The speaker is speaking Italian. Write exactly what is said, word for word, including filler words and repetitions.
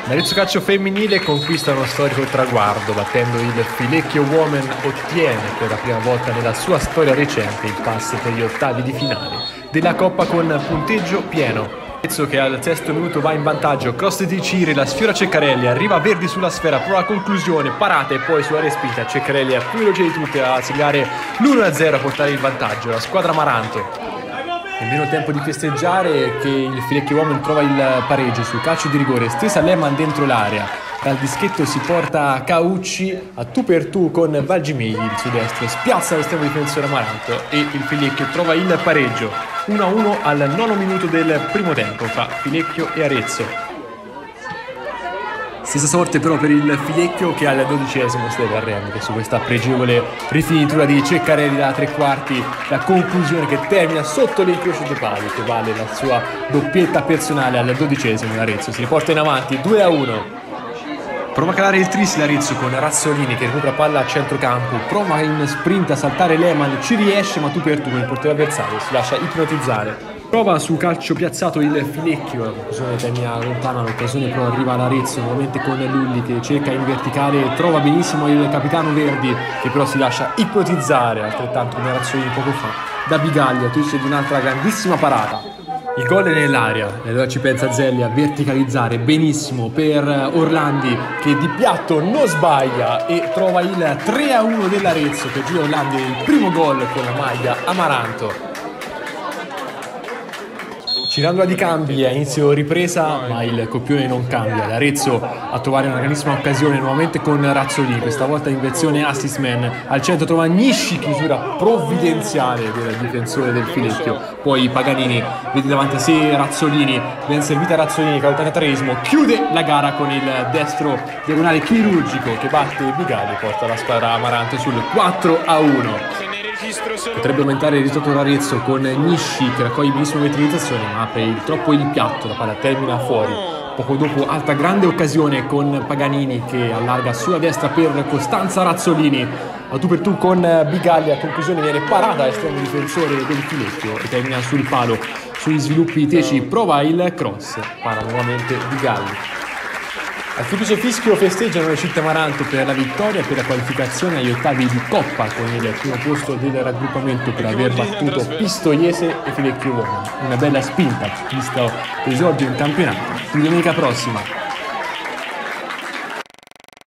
L'Arezzo Calcio Femminile conquista uno storico traguardo, battendo il Filecchio Women, ottiene per la prima volta nella sua storia recente il pass per gli ottavi di finale della Coppa con punteggio pieno. Arezzo che al sesto minuto va in vantaggio, cross di Ciri, la sfiora Ceccarelli, arriva Verdi sulla sfera, prova la conclusione, parata e poi sulla respinta. Ceccarelli è più veloce di tutte a segnare l'uno a zero a portare il vantaggio, la squadra Amaranto. Nemmeno tempo di festeggiare che il Filecchio Women trova il pareggio sul calcio di rigore, stesa Lehmann dentro l'area, dal dischetto si porta Caucci a tu per tu con Valgimigli, il suo destro spiazza l'estremo difensore Amaranto e il Filecchio trova il pareggio uno a uno al nono minuto del primo tempo fra Filecchio e Arezzo. Stessa sorte però per il Filecchio che al dodicesimo si deve arrendere su questa pregevole rifinitura di Ceccarelli da tre quarti, la conclusione che termina sotto l'incrocio dei pali che vale la sua doppietta personale al dodicesimo. L'Arezzo si riporta in avanti due a uno. Prova a calare il tris l'Arezzo con Razzolini che recupera palla a centrocampo, prova in sprint a saltare Lehmann, ci riesce ma tu per tu il portiere avversario si lascia ipnotizzare. Prova su calcio piazzato il Filecchio, l'occasione termina lontana, l'occasione però arriva all'Arezzo nuovamente con Lulli che cerca in verticale, trova benissimo il capitano Verdi che però si lascia ipnotizzare, altrettanto come Razzolini poco fa, da Bigaglia, autrice di un'altra grandissima parata. Il gol è nell'aria e allora ci pensa Zelli a verticalizzare benissimo per Orlandi che di piatto non sbaglia e trova il tre a uno dell'Arezzo che gira Orlandi il primo gol con la maglia Amaranto. Cirandola di cambi a inizio ripresa ma il copione non cambia, l'Arezzo a trovare una grandissima occasione nuovamente con Razzolini, questa volta in versione assist man, al centro trova Nisci, chiusura provvidenziale del difensore del Filecchio, poi Paganini vede davanti a sé Razzolini, ben servita Razzolini che all'ottantatreesimo chiude la gara con il destro diagonale chirurgico che batte Bigali e porta la squadra Amaranto sul quattro a uno. Potrebbe aumentare il risultato dell'Arezzo con Nisci che raccoglie benissimo l'utilizzazione ma apre il, troppo il piatto, la palla termina fuori. Poco dopo altra grande occasione con Paganini che allarga sulla destra per Costanza Razzolini, a tu per tu con Bigaglia, a conclusione viene parata l'estremo difensore del Filecchio e termina sul palo. Sugli sviluppi Teci prova il cross, para nuovamente Bigaglia. Al Fiducio Fischio festeggiano le città Amaranto per la vittoria e per la qualificazione agli ottavi di Coppa con il primo posto del raggruppamento per aver battuto Pistoiese e Filecchio Women. Una bella spinta, visto l'esordio in campionato. Domenica prossima.